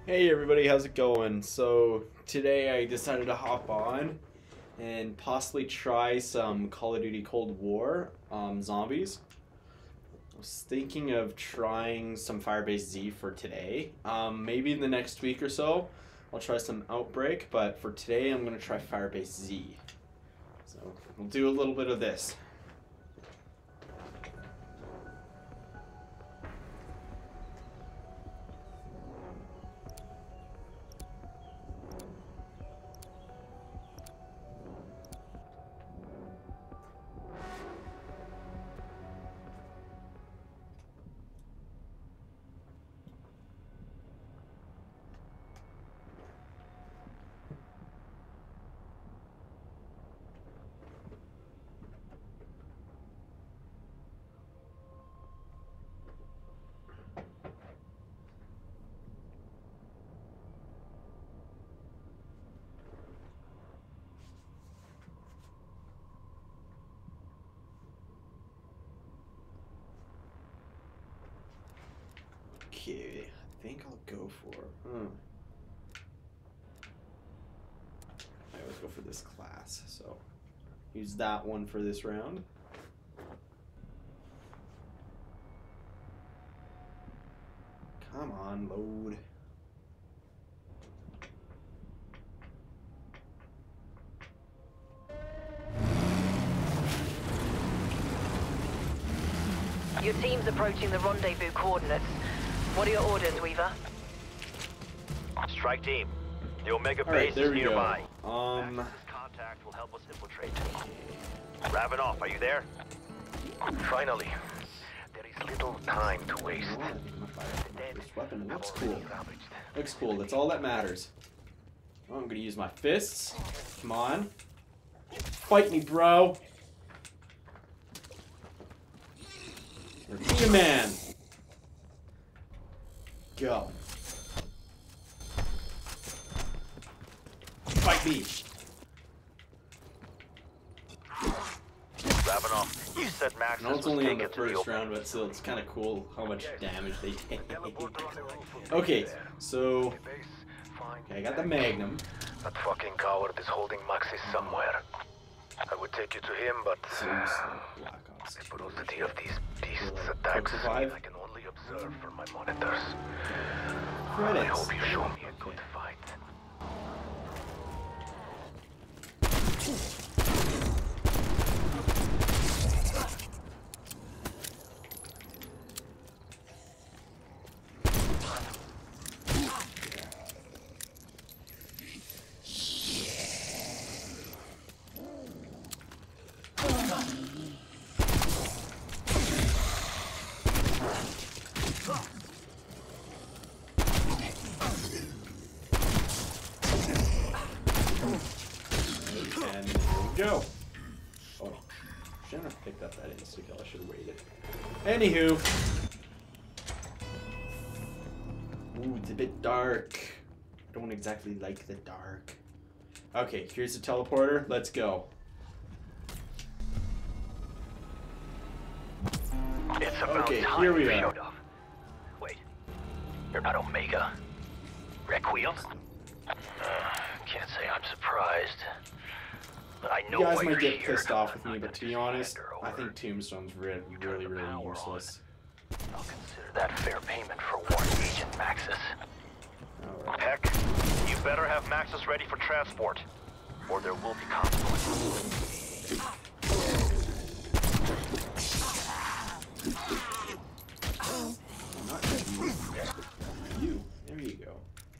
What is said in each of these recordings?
Hey everybody, how's it going? So today I decided to hop on and possibly try some Call of Duty Cold War zombies. I was thinking of trying some Firebase Z for today. Maybe in the next week or so I'll try some Outbreak, but for today I'm going to try Firebase Z. So we'll do a little bit of this. Okay, I think I'll go for. I always go for this class, so use that one for this round. Come on, load. Your team's approaching the rendezvous coordinates. What are your orders, Weaver? Strike team. The Omega All right, base there is we nearby. go. Max's contact will help us infiltrate. Ravenov, are you there? Finally. There is little time to waste. This weapon looks cool. Looks cool. That's all that matters. Oh, I'm gonna use my fists. Come on. Fight me, bro. Be a man. Go. Fight me. Ravenov, you said Max I know it's only on the taken to the first open. round, but still, it's kind of cool how much damage they take. Okay, so okay, I got the Magnum. That fucking coward is holding Maxis somewhere. I would take you to him, but Seriously, Black Ops. the ferocity of these beasts Quick attacks survive. I can only observe from my monitors. I Credits. hope you show me a good fight. And there we go. Oh, shouldn't have picked up that insta kill. I should have waited. Anywho. Ooh, it's a bit dark. I don't exactly like the dark. Okay, here's the teleporter. Let's go. It's about Okay, time here we you are. showed up. Wait, you're not Omega? Requiem? Can't say I'm surprised. But I know You guys why might you're get here. pissed off with I'm me, not but to gonna be be honest, slander I over. think Tombstone's really useless. I'll consider that fair payment for warning Agent Maxis. Alright. Heck, you better have Maxis ready for transport, or there will be consequences. Not you. You. There you go.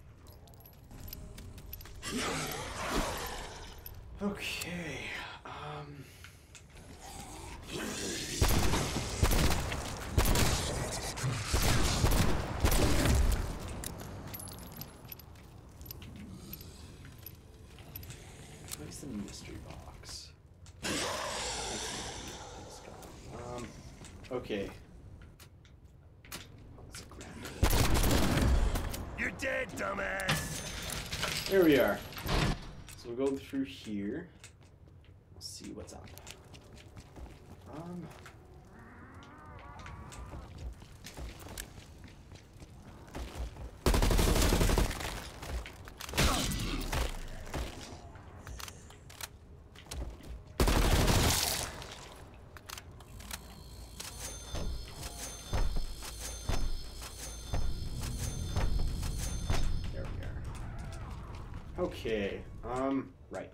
Okay. Where's the mystery box? Okay. You're dead, dumbass! There we are. So we'll go through here. We'll see what's up. Okay, right.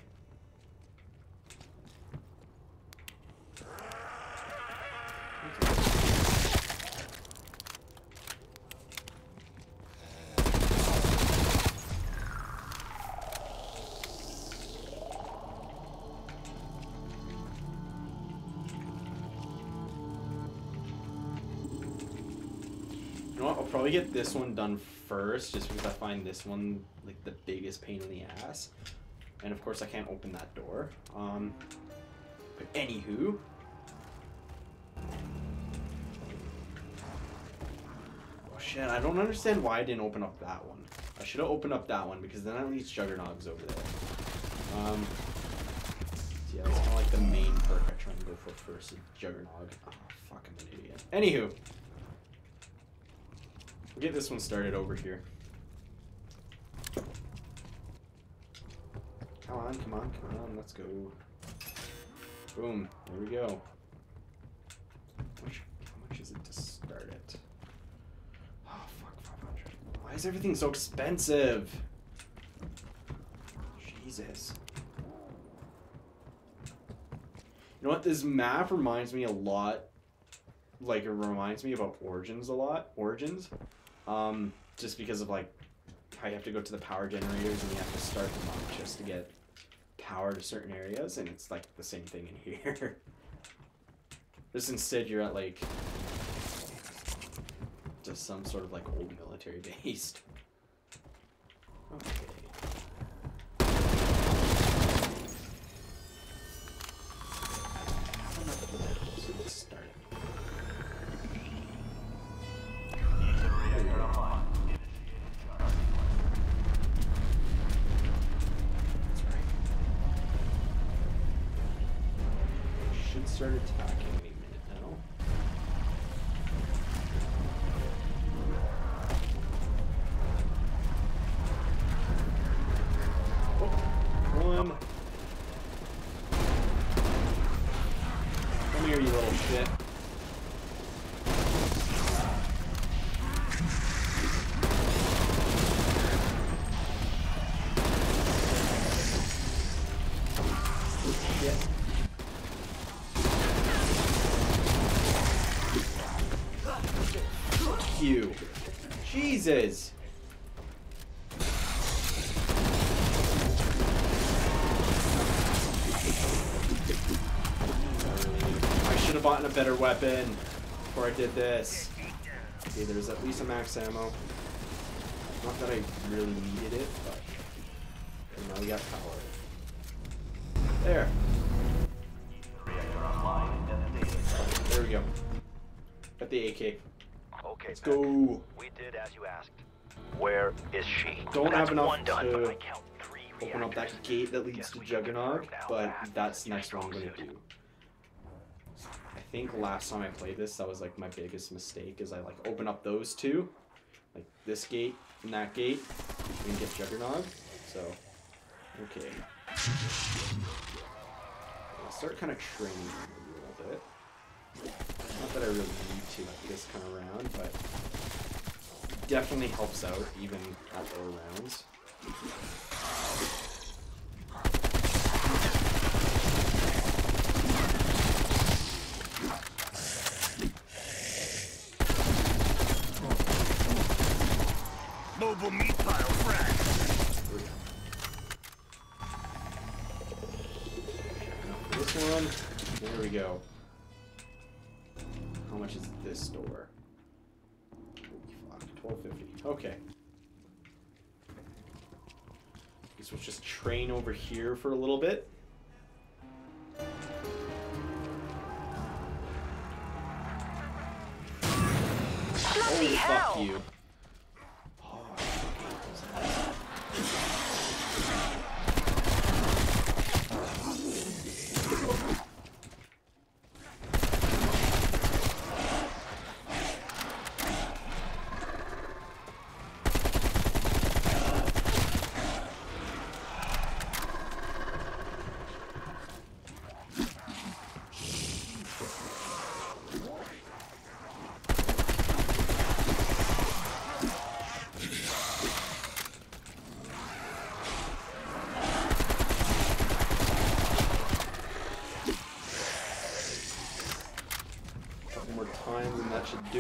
You know what? I'll probably get this one done first, just because I find this one like the biggest pain in the ass. And of course, I can't open that door. But anywho, oh shit! I don't understand why I didn't open up that one. I should have opened up that one because then at least Juggernaut's over there. Yeah, that's kind of like the main perk I try and go for first is Juggernaut. Oh fuck, I'm an idiot. Anywho. We'll get this one started over here. Come on, come on, come on, let's go. Boom, there we go. How much is it to start it? Oh, fuck, 500. Why is everything so expensive? Jesus. You know what, this map reminds me a lot, like it reminds me about Origins a lot. Origins. Just because of like how you have to go to the power generators and you have to start them up just to get power to certain areas, and it's like the same thing in here. Just instead you're at like just some sort of like old military base. Okay. So let's start it. Start attacking any minute now. Oh, one. Come here, you little shit. You. Jesus. I should have bought a better weapon before I did this. Okay, there's at least a max ammo. Not that I really needed it, but now we got power. There. There we go. Got the AK. Okay, Let's go. we did as you asked. Where is she? Don't have enough one done, but I to count 3 open up that reactors. gate that leads Guess to we can Juggernaut, confirm now but that that's your next what I'm strong gonna suit. do. I think last time I played this, that was like my biggest mistake, is I like open up those two, like this gate and that gate, and get Juggernaut. So, okay. I'll start kind of training a little bit. Not that I really need to at this kind of round, but definitely helps out even at lower rounds. Mobile meat pile frack. This one, there we go. How much is this door? Holy fuck, $12.50. Okay. Guess we'll just train over here for a little bit. Bloody Holy hell! fuck you.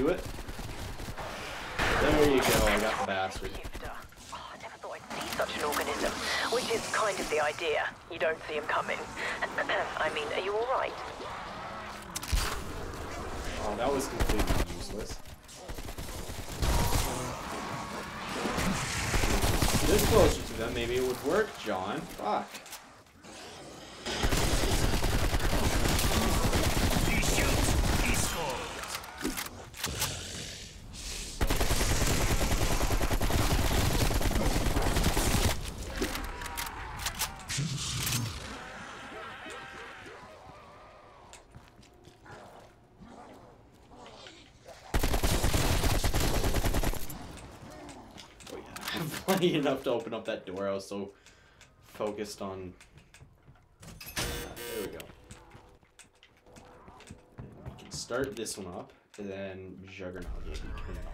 it. There you go, I got the bastard. Shifter. Oh, I never thought I'd see such an organism, which is kind of the idea. You don't see him coming. I mean, are you all right? Oh, that was completely useless. This closer to them, maybe it would work, John. Fuck. He shoots, he scores. Plenty enough to open up that door. I was so focused on. There we go. And we can start this one up, and then Juggernaut will be coming up.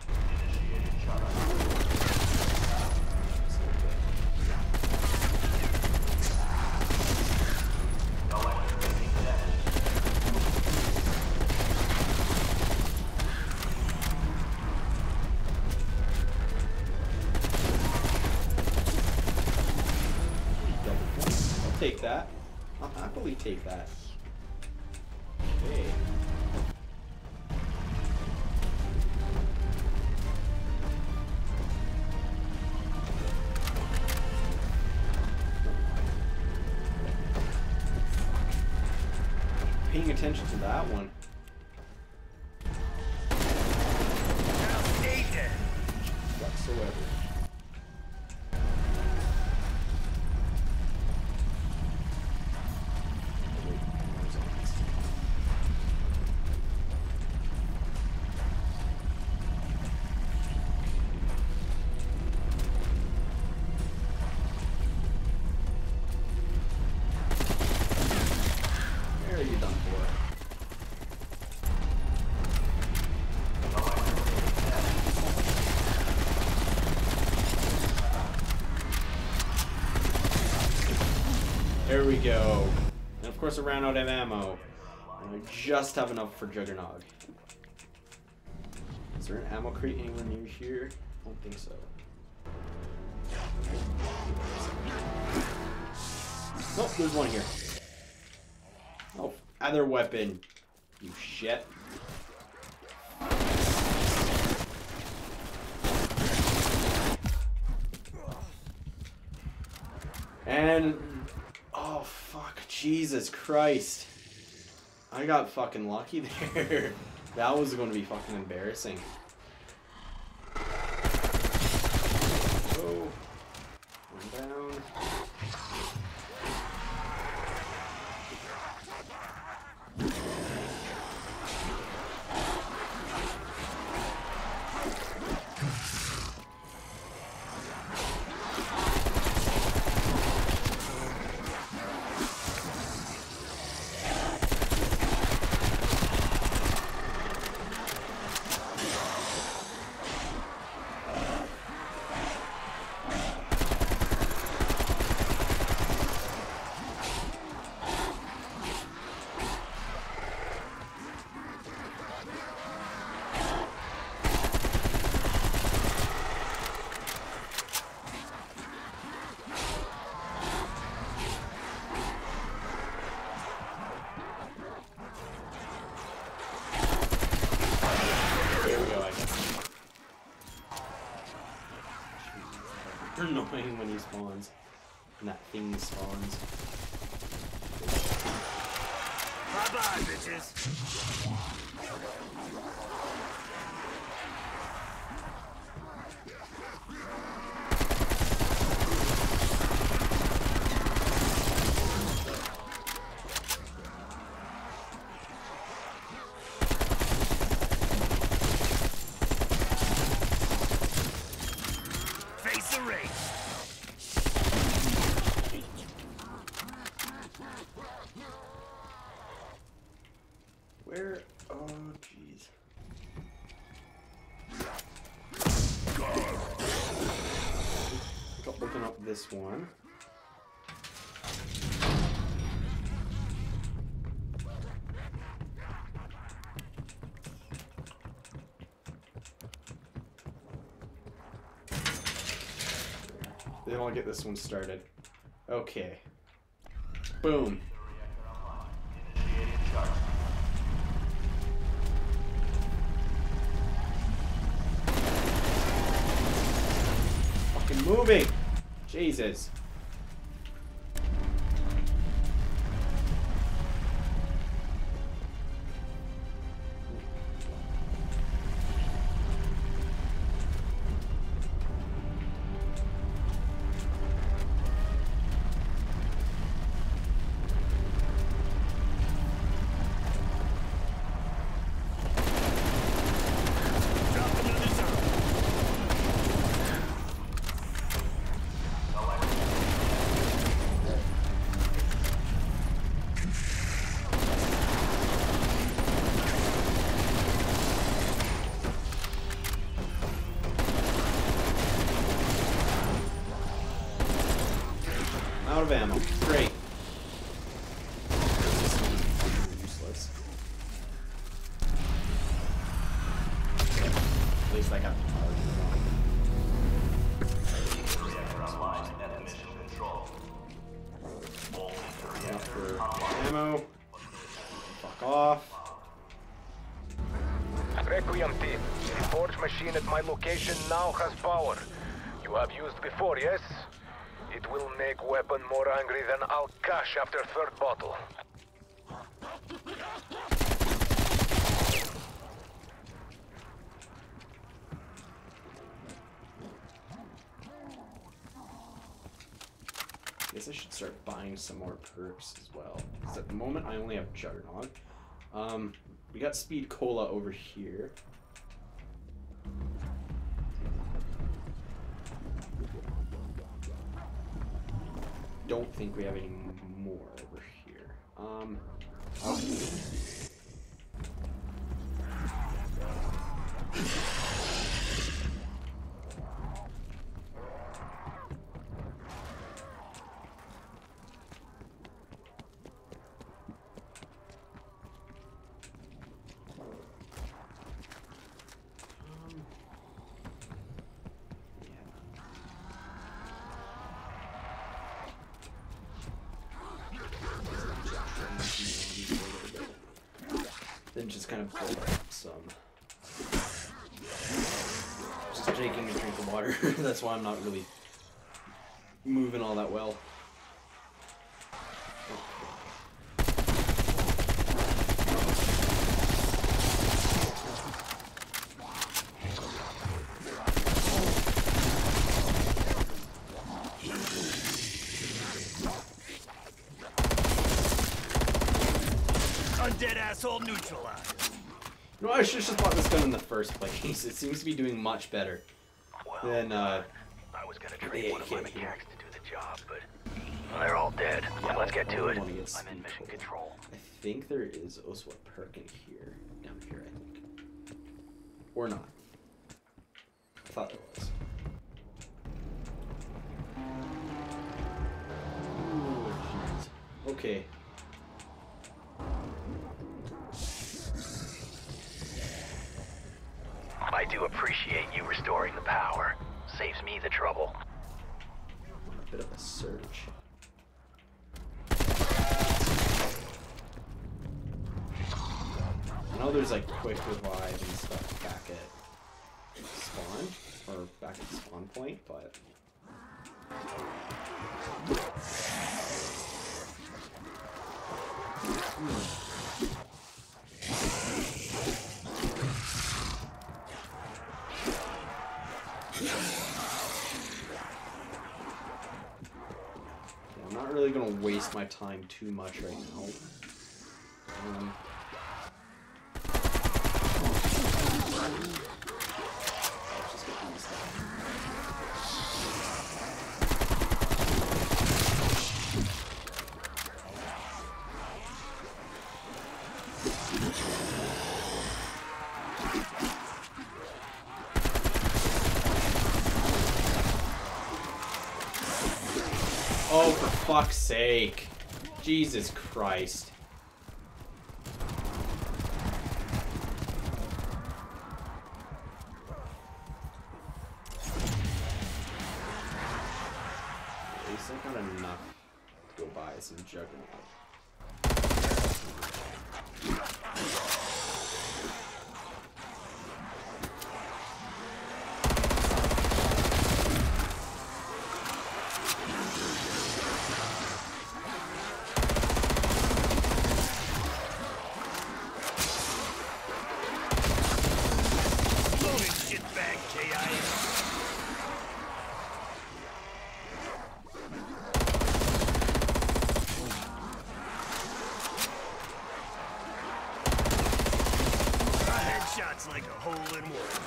Take that. I'll happily take that. Okay. Paying attention to that one. Now stay dead. Whatsoever. Where are you done for? There we go. And of course I ran out of ammo. And I just have enough for Juggernaut. Is there an ammo crate anywhere near here? I don't think so. Nope, there's one here. Oh, other weapon. You shit. And oh fuck, Jesus Christ. I got fucking lucky there. That was going to be fucking embarrassing. Oh. One down. Annoying when he spawns. And that thing spawns. Bye-bye, bitches. Face the race. Where? Oh, jeez. I'll open up this one. Then I'll get this one started. Okay. Boom. Fucking moving! Jesus. Out of ammo. Great. Useless. At least I got the for ammo. Fuck off. Requiem team, the forge machine at my location now has power. You have used before, yes? It will make weapon more angry than I'll cash after third bottle. Guess I should start buying some more perks as well. Because at the moment I only have Juggernaut. We got Speed Cola over here. Don't think we have any more over here. Then just kind of build up some. Just taking a drink of water. That's why I'm not really moving all that well. Undead asshole neutralized. No, I should have just bought this gun in the first place. It seems to be doing much better than I was gonna trade one of my AK. mechanics to do the job, but they're all dead. Yeah, Let's get to I it. wanna get I'm in mission Speed control. I think there is also a perk in here. Down here, I think. Or not. I thought there was. Ooh, jeez. Okay. I do appreciate you restoring the power. Saves me the trouble. A bit of a surge. I know there's like quick revive and stuff back at spawn, or back at spawn point, but I'm not really gonna waste my time too much right now. Let's just get these done. Oh, for fuck's sake. Jesus Christ. not enough to go buy some Juggernaut. Shots like a hole in one.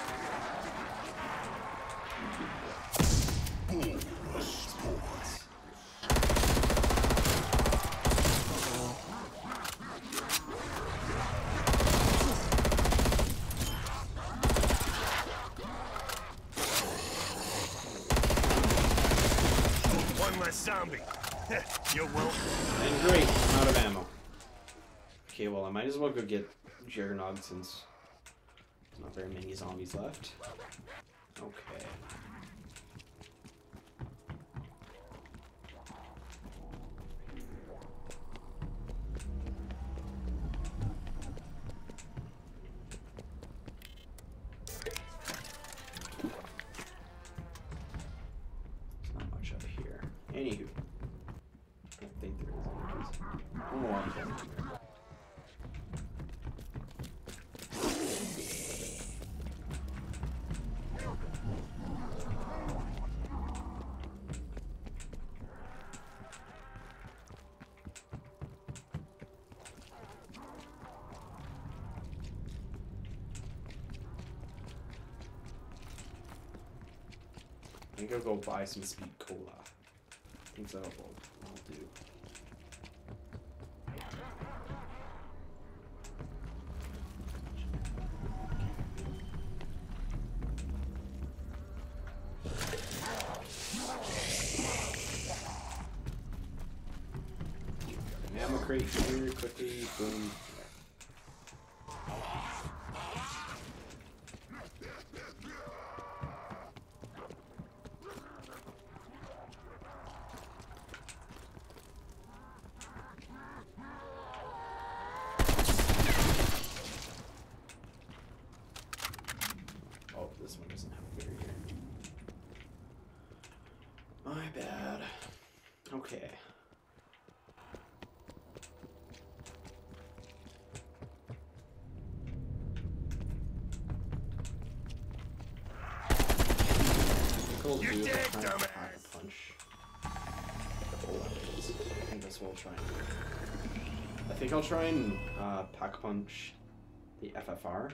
One less zombie. You're welcome. And great, I'm out of ammo. Okay, well I might as well go get Juggernaut since there's not very many zombies left. Okay. There's not much up here. Anywho. I don't think there is any. Oh, I'm going here. I think I'll go buy some Speed Cola. I think that'll do. An ammo crate here, quickly, boom. This one doesn't have a barrier. My bad. Okay. You're dead, dumbass. Punch. I think that's what I'll try and do. I think I'll try and pack punch the FFR.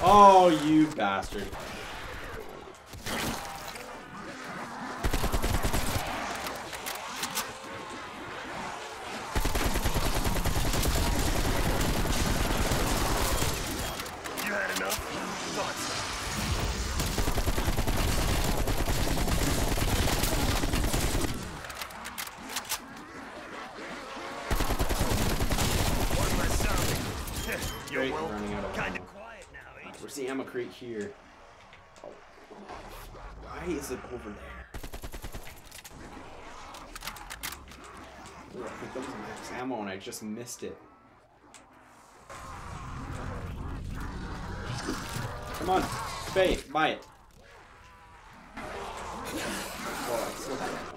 Oh, you bastard. You had enough? Thought so. One less zombie. You're Great, well, running out of kind ammo. of quiet now, ain't you? Where's the ammo crate here? Oh, why is it over there? Ooh, I think that was max ammo and I just missed it. Come on, Faye, buy it. Well, I still have ammo.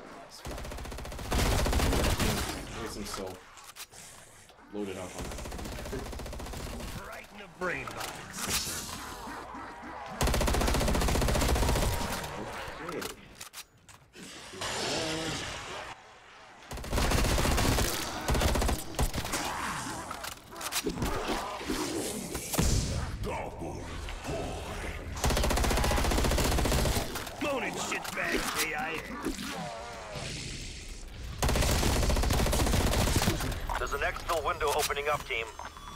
I guess I'm still loaded up on that. Right in the brain box. Okay. Moaning shitbag KIA. There's an exfil window opening up, team.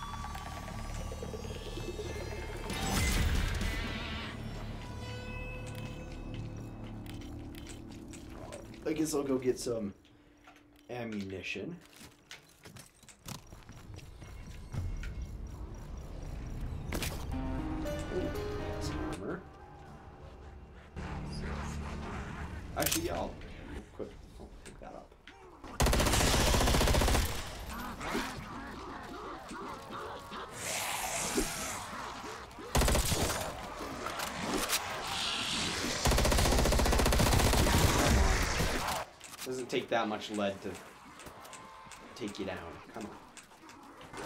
I guess I'll go get some ammunition. Ooh, some armor. Actually, yeah, I'll pick that up. Doesn't take that much lead to take you down. Come on.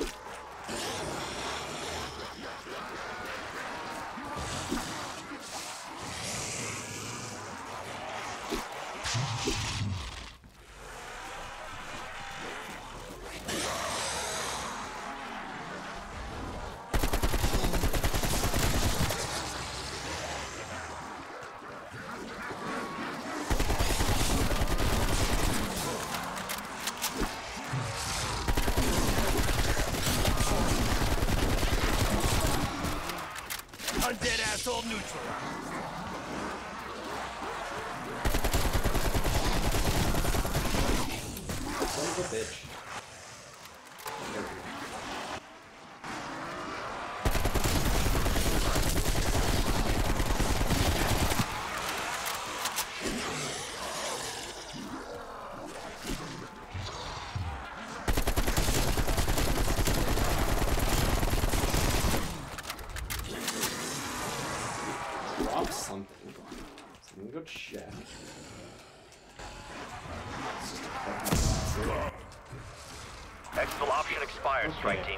Undead asshole neutralized. Son of a bitch. Drop something. So I'm gonna go check. It's just a fucking monster. Exfil option expired, strike Okay. team.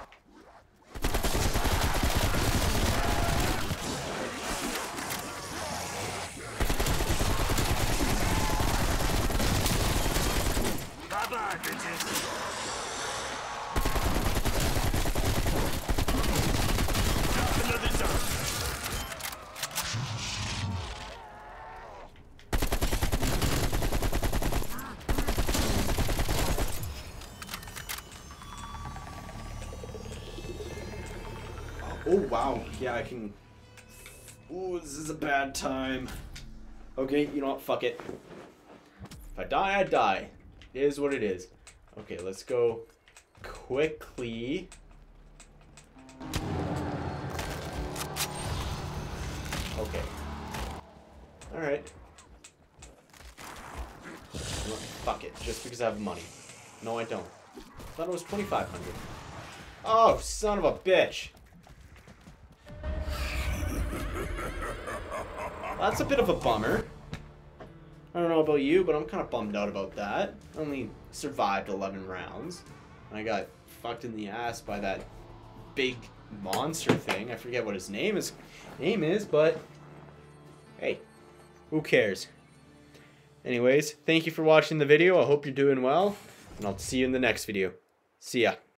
Bye-bye, bitches. Drop another zombie. Oh wow, yeah, I can. Ooh, this is a bad time. Okay, you know what? Fuck it. If I die, I die. It is what it is. Okay, let's go quickly. Okay. Alright. Fuck it, just because I have money. No, I don't. I thought it was 2,500. Oh, son of a bitch. That's a bit of a bummer. I don't know about you, but I'm kind of bummed out about that. I only survived 11 rounds. And I got fucked in the ass by that big monster thing. I forget what his name is, but hey, who cares? Anyways, thank you for watching the video. I hope you're doing well, and I'll see you in the next video. See ya.